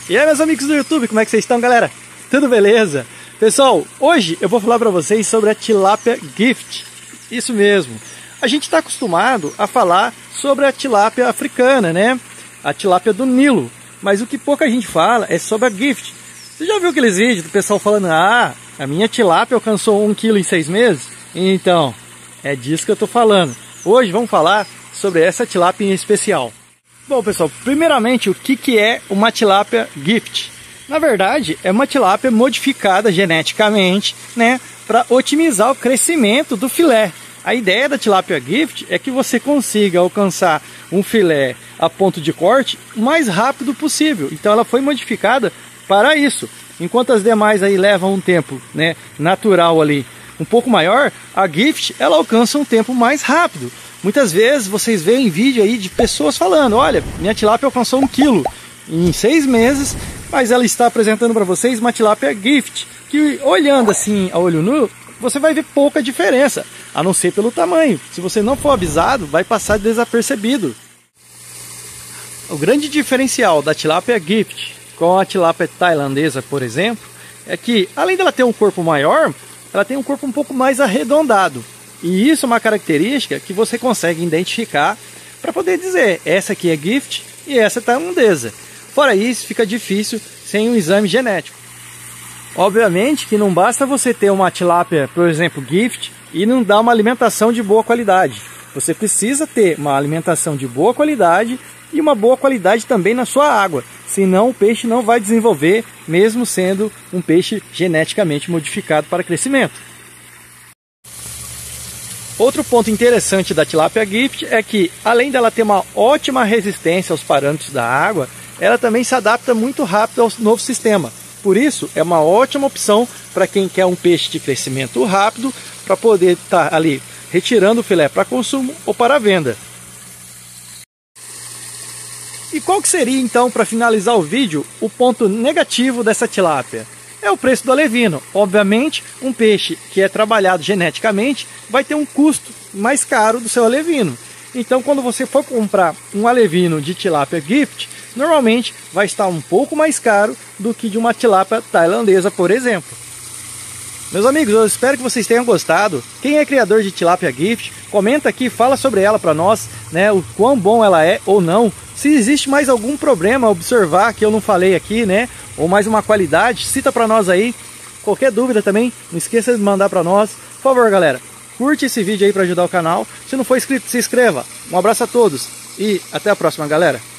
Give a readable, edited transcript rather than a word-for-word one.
E aí, meus amigos do YouTube, como é que vocês estão, galera? Tudo beleza? Pessoal, hoje eu vou falar para vocês sobre a tilápia gift. Isso mesmo. A gente está acostumado a falar sobre a tilápia africana, né? A tilápia do Nilo. Mas o que pouca gente fala é sobre a gift. Você já viu aqueles vídeos do pessoal falando: ah, a minha tilápia alcançou 1 quilo em 6 meses? Então, é disso que eu estou falando. Hoje vamos falar sobre essa tilápia em especial. Bom, pessoal, primeiramente, o que é uma tilápia gift? Na verdade, é uma tilápia modificada geneticamente, né, para otimizar o crescimento do filé. A ideia da tilápia gift é que você consiga alcançar um filé a ponto de corte o mais rápido possível. Então ela foi modificada para isso. Enquanto as demais aí levam um tempo, né, natural ali um pouco maior, a gift ela alcança um tempo mais rápido. Muitas vezes vocês veem vídeo aí de pessoas falando: olha, minha tilápia alcançou 1 quilo em 6 meses, mas ela está apresentando para vocês uma tilápia gift, que olhando assim a olho nu, você vai ver pouca diferença, a não ser pelo tamanho. Se você não for avisado, vai passar desapercebido. O grande diferencial da tilápia gift com a tilápia tailandesa, por exemplo, é que além dela ter um corpo maior, ela tem um corpo um pouco mais arredondado. E isso é uma característica que você consegue identificar para poder dizer: essa aqui é gift e essa é tailandesa. Fora isso, fica difícil sem um exame genético. Obviamente que não basta você ter uma tilápia, por exemplo, gift, e não dar uma alimentação de boa qualidade. Você precisa ter uma alimentação de boa qualidade e uma boa qualidade também na sua água. Senão o peixe não vai desenvolver, mesmo sendo um peixe geneticamente modificado para crescimento. Outro ponto interessante da tilápia gift é que, além dela ter uma ótima resistência aos parâmetros da água, ela também se adapta muito rápido ao novo sistema. Por isso, é uma ótima opção para quem quer um peixe de crescimento rápido, para poder estar ali retirando o filé para consumo ou para venda. E qual que seria então, para finalizar o vídeo, o ponto negativo dessa tilápia? É o preço do alevino. Obviamente, um peixe que é trabalhado geneticamente vai ter um custo mais caro do seu alevino. Então, quando você for comprar um alevino de tilápia gift, normalmente vai estar um pouco mais caro do que de uma tilápia tailandesa, por exemplo. Meus amigos, eu espero que vocês tenham gostado. Quem é criador de tilápia gift, comenta aqui, fala sobre ela para nós, né, o quão bom ela é ou não. Se existe mais algum problema a observar que eu não falei aqui, né, ou mais uma qualidade, cita para nós aí. Qualquer dúvida também, não esqueça de mandar para nós. Por favor, galera, curte esse vídeo aí para ajudar o canal. Se não for inscrito, se inscreva. Um abraço a todos e até a próxima, galera.